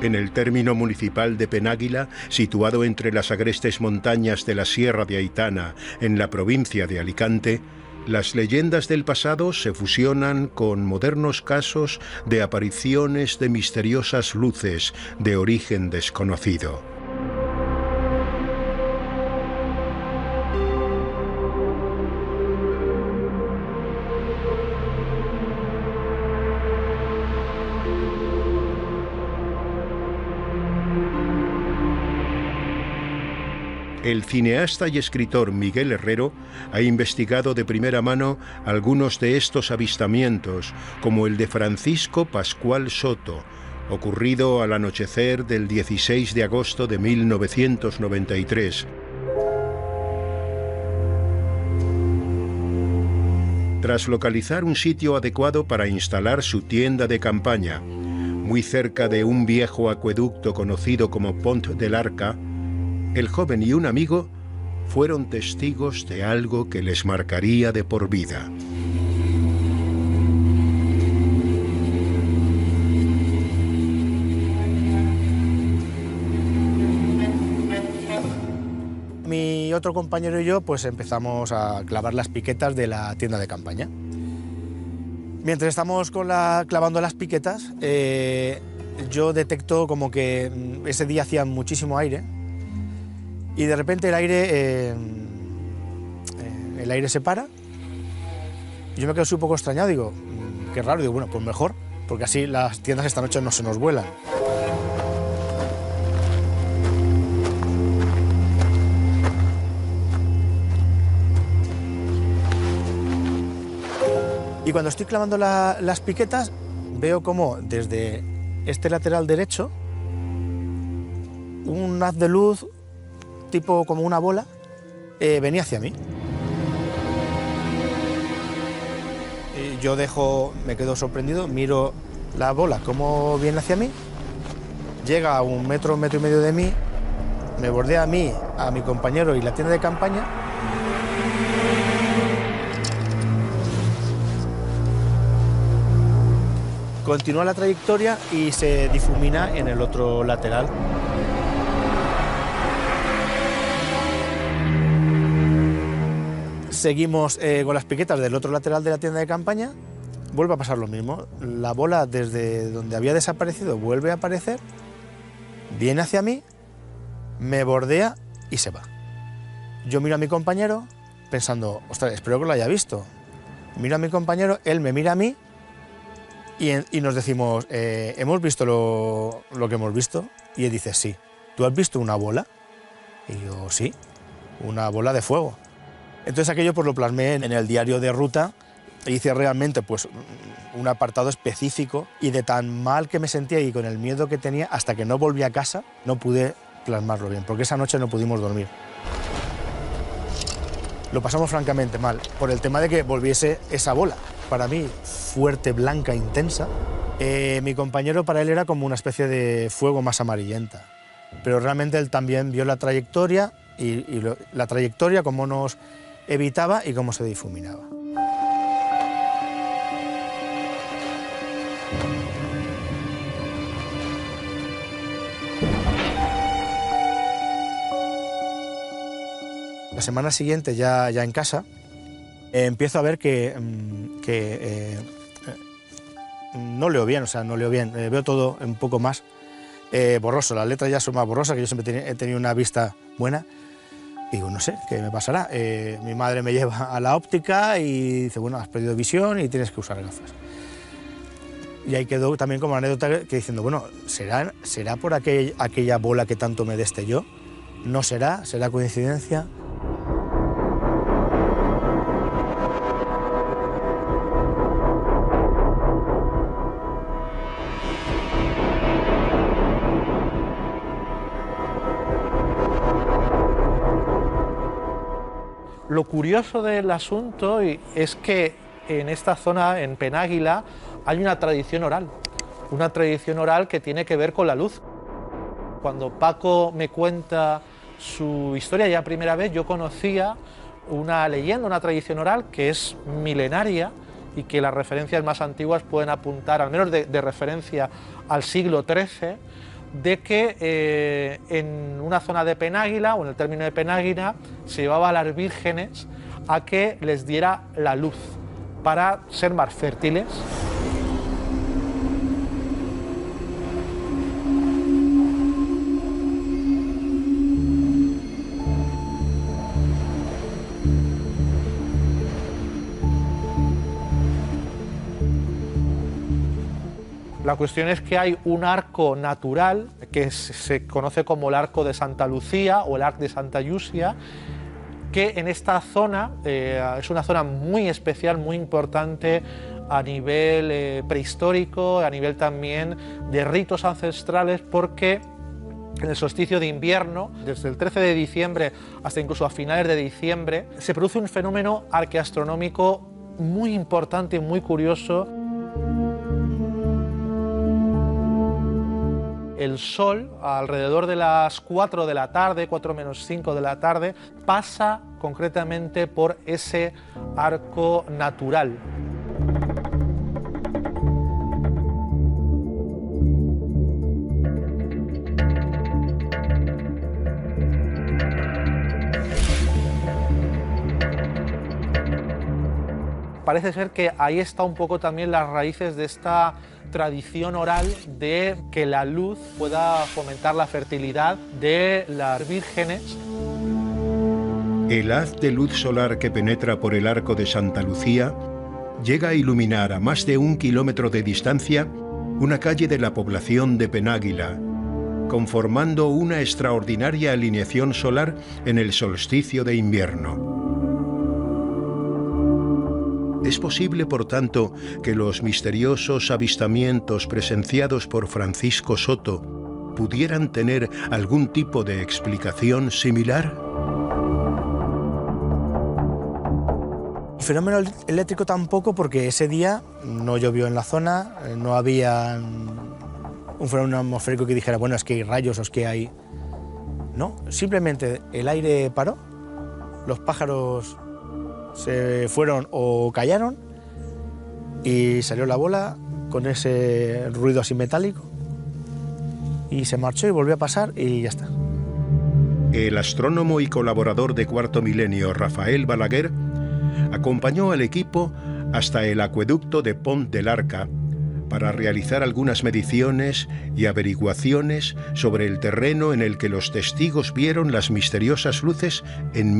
En el término municipal de Penáguila, situado entre las agrestes montañas de la Sierra de Aitana, en la provincia de Alicante, las leyendas del pasado se fusionan con modernos casos de apariciones de misteriosas luces de origen desconocido. El cineasta y escritor Miguel Herrero ha investigado de primera mano algunos de estos avistamientos, como el de Francisco Pascual Soto, ocurrido al anochecer del 16 de agosto de 1993. Tras localizar un sitio adecuado para instalar su tienda de campaña, muy cerca de un viejo acueducto conocido como Pont del Arca, el joven y un amigo fueron testigos de algo que les marcaría de por vida. Mi otro compañero y yo pues empezamos a clavar las piquetas de la tienda de campaña. Mientras estamos clavando las piquetas, yo detecto como que ese día hacía muchísimo aire. Y de repente el aire se para. Yo me quedo un poco extrañado, digo, qué raro, digo, bueno, pues mejor, porque así las tiendas esta noche no se nos vuelan. Y cuando estoy clavando las piquetas, veo como desde este lateral derecho, un haz de luz, tipo como una bola, venía hacia mí. Y yo me quedo sorprendido, miro la bola cómo viene hacia mí, llega a un metro y medio de mí, me bordea a mí, a mi compañero y la tienda de campaña. Continúa la trayectoria y se difumina en el otro lateral. Seguimos con las piquetas del otro lateral de la tienda de campaña, vuelve a pasar lo mismo. La bola desde donde había desaparecido vuelve a aparecer, viene hacia mí, me bordea y se va. Yo miro a mi compañero pensando, ostras, espero que lo haya visto. Miro a mi compañero, él me mira a mí y nos decimos, ¿hemos visto lo que hemos visto? Y él dice, sí. ¿Tú has visto una bola? Y yo, sí, una bola de fuego. Entonces aquello pues lo plasmé en el diario de ruta e hice realmente pues un apartado específico, y de tan mal que me sentía y con el miedo que tenía, hasta que no volví a casa no pude plasmarlo bien, porque esa noche no pudimos dormir. Lo pasamos francamente mal, por el tema de que volviese esa bola, para mí fuerte, blanca, intensa. Mi compañero, para él era como una especie de fuego más amarillenta, pero realmente él también vio la trayectoria la trayectoria, cómo nos evitaba y cómo se difuminaba. La semana siguiente, ya en casa, empiezo a ver que no leo bien, veo todo un poco más borroso, las letras ya son más borrosas, que yo siempre he tenido una vista buena. Digo, no sé, ¿qué me pasará? Mi madre me lleva a la óptica y dice, bueno, has perdido visión y tienes que usar gafas. Y ahí quedó también como anécdota que diciendo, bueno, ¿será por aquella bola que tanto me destelló? ¿No será? ¿Será coincidencia? Lo curioso del asunto es que en esta zona, en Penáguila, hay una tradición oral que tiene que ver con la luz. Cuando Paco me cuenta su historia ya primera vez, yo conocía una leyenda, una tradición oral que es milenaria y que las referencias más antiguas pueden apuntar, al menos de referencia al siglo XIII, de que en una zona de Penáguila, o en el término de Penáguila, se llevaba a las vírgenes a que les diera la luz para ser más fértiles. La cuestión es que hay un arco natural que se conoce como el Arco de Santa Lucía o el Arc de Santa Llúcia, que en esta zona es una zona muy especial, muy importante a nivel prehistórico, a nivel también de ritos ancestrales, porque en el solsticio de invierno, desde el 13 de diciembre hasta incluso a finales de diciembre, se produce un fenómeno arqueastronómico muy importante y muy curioso. El Sol, alrededor de las 4 de la tarde, 4 menos 5 de la tarde, pasa concretamente por ese arco natural. Parece ser que ahí está un poco también las raíces de esta tradición oral de que la luz pueda fomentar la fertilidad de las vírgenes. El haz de luz solar que penetra por el Arco de Santa Lucía llega a iluminar a más de 1 kilómetro de distancia una calle de la población de Penáguila, conformando una extraordinaria alineación solar en el solsticio de invierno. Es posible, por tanto, que los misteriosos avistamientos presenciados por Francisco Soto pudieran tener algún tipo de explicación similar. El fenómeno eléctrico tampoco, porque ese día no llovió en la zona, no había un fenómeno atmosférico que dijera, bueno, es que hay rayos o es que hay... No, simplemente el aire paró, los pájaros se fueron o callaron y salió la bola con ese ruido así metálico y se marchó y volvió a pasar y ya está. El astrónomo y colaborador de Cuarto Milenio, Rafael Balaguer, acompañó al equipo hasta el acueducto de Pont del Arca para realizar algunas mediciones y averiguaciones sobre el terreno en el que los testigos vieron las misteriosas luces en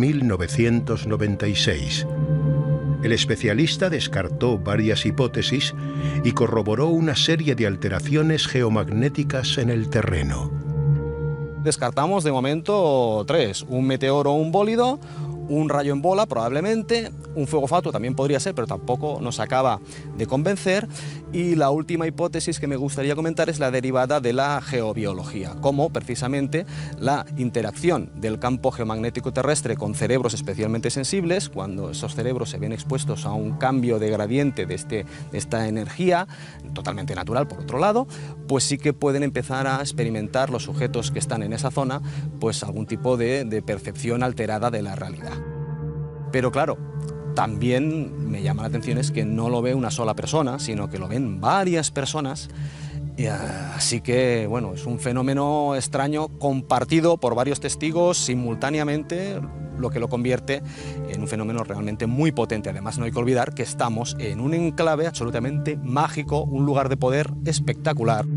1996. El especialista descartó varias hipótesis y corroboró una serie de alteraciones geomagnéticas en el terreno. Descartamos de momento 3, un meteoro o un bólido, un rayo en bola probablemente, un fuego fatuo también podría ser, pero tampoco nos acaba de convencer. Y la última hipótesis que me gustaría comentar es la derivada de la geobiología, como precisamente la interacción del campo geomagnético terrestre con cerebros especialmente sensibles. Cuando esos cerebros se ven expuestos a un cambio de gradiente de esta energía, totalmente natural por otro lado, pues sí que pueden empezar a experimentar los sujetos que están en esa zona pues algún tipo de percepción alterada de la realidad. Pero claro, también me llama la atención es que no lo ve una sola persona, sino que lo ven varias personas. Así que, bueno, es un fenómeno extraño compartido por varios testigos simultáneamente, lo que lo convierte en un fenómeno realmente muy potente. Además, no hay que olvidar que estamos en un enclave absolutamente mágico, un lugar de poder espectacular.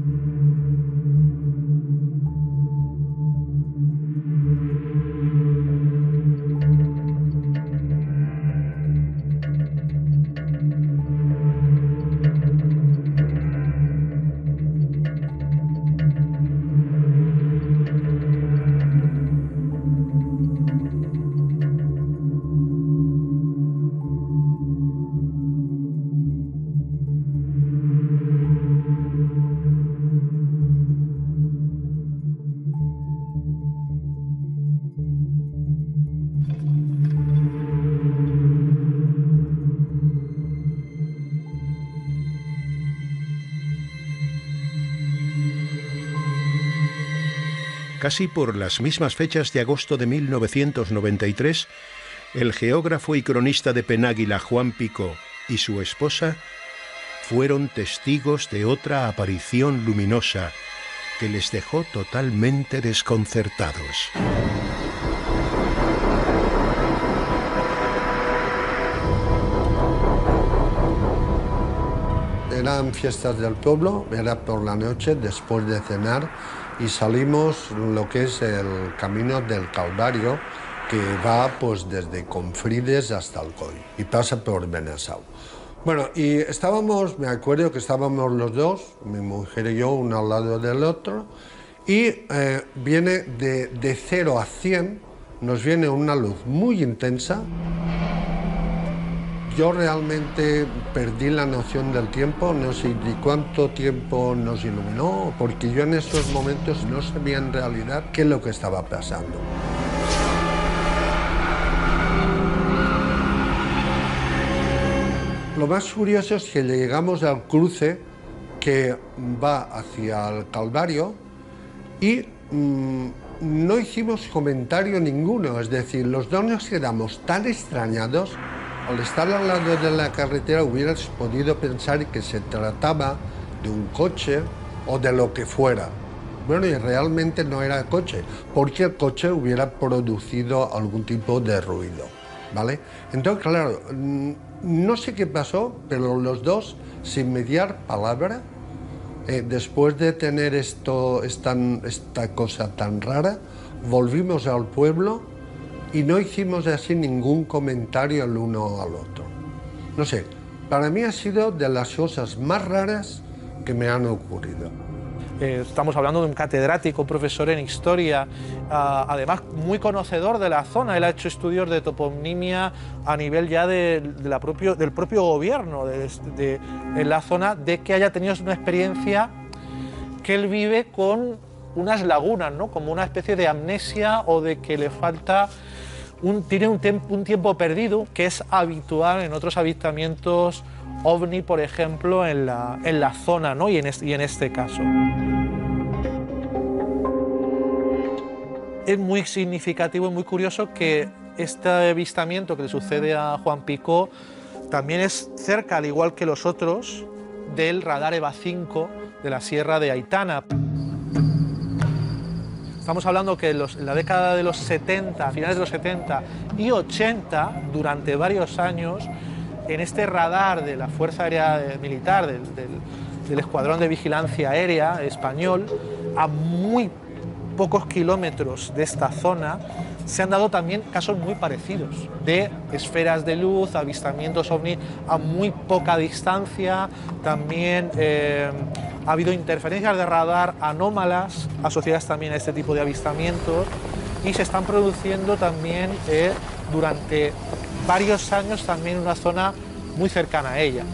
Casi por las mismas fechas de agosto de 1993, el geógrafo y cronista de Penáguila Juan Picó y su esposa fueron testigos de otra aparición luminosa que les dejó totalmente desconcertados. Eran fiestas del pueblo, era por la noche después de cenar y salimos lo que es el camino del Calvario, que va pues desde Confrides hasta Alcoy y pasa por Benasau. Bueno, y me acuerdo que estábamos los dos, mi mujer y yo, uno al lado del otro, y viene de 0 a 100, nos viene una luz muy intensa. Yo realmente perdí la noción del tiempo, no sé de cuánto tiempo nos iluminó, porque yo en esos momentos no sabía en realidad qué es lo que estaba pasando. Lo más curioso es que llegamos al cruce que va hacia el Calvario y no hicimos comentario ninguno, es decir, los dos nos quedamos tan extrañados. Al estar al lado de la carretera hubieras podido pensar que se trataba de un coche o de lo que fuera. Bueno, y realmente no era coche, porque el coche hubiera producido algún tipo de ruido, ¿vale? Entonces, claro, no sé qué pasó, pero los dos, sin mediar palabra, después de tener esta cosa tan rara, volvimos al pueblo y no hicimos así ningún comentario el uno al otro. No sé, para mí ha sido de las cosas más raras que me han ocurrido. Estamos hablando de un catedrático, profesor en historia, además muy conocedor de la zona. Él ha hecho estudios de toponimia a nivel ya del propio gobierno en la zona, de que haya tenido una experiencia que él vive con unas lagunas, ¿no? Como una especie de amnesia o de que le falta tiene un tiempo perdido, que es habitual en otros avistamientos ovni, por ejemplo, en la zona, ¿no? y en este caso. Es muy significativo y muy curioso que este avistamiento que le sucede a Juan Picó también es cerca, al igual que los otros, del radar EVA 5 de la Sierra de Aitana. Estamos hablando que en la década de los 70, finales de los 70 y 80, durante varios años, en este radar de la Fuerza Aérea Militar, del Escuadrón de Vigilancia Aérea español, a muy pocos kilómetros de esta zona, se han dado también casos muy parecidos de esferas de luz, avistamientos ovni a muy poca distancia. También ha habido interferencias de radar anómalas asociadas también a este tipo de avistamientos, y se están produciendo también durante varios años también en una zona muy cercana a ella.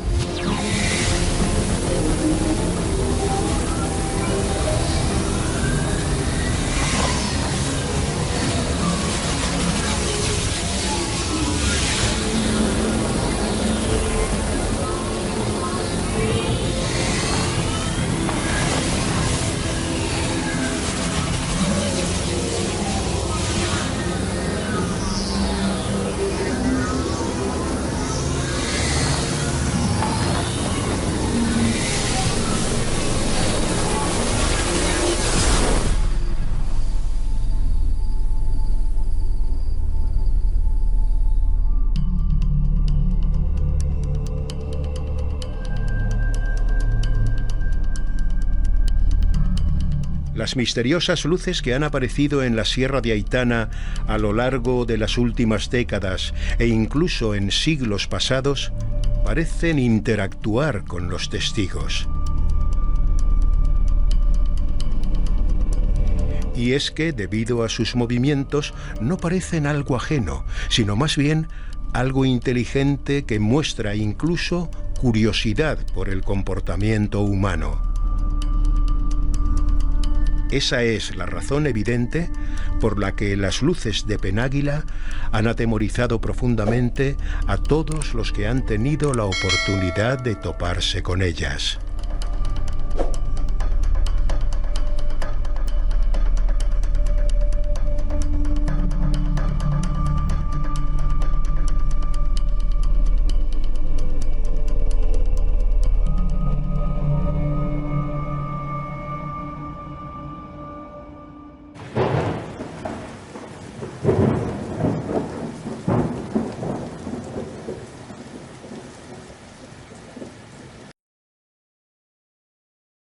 Las misteriosas luces que han aparecido en la Sierra de Aitana a lo largo de las últimas décadas e incluso en siglos pasados parecen interactuar con los testigos. Y es que, debido a sus movimientos, no parecen algo ajeno, sino más bien algo inteligente que muestra incluso curiosidad por el comportamiento humano. Esa es la razón evidente por la que las luces de Penáguila han atemorizado profundamente a todos los que han tenido la oportunidad de toparse con ellas.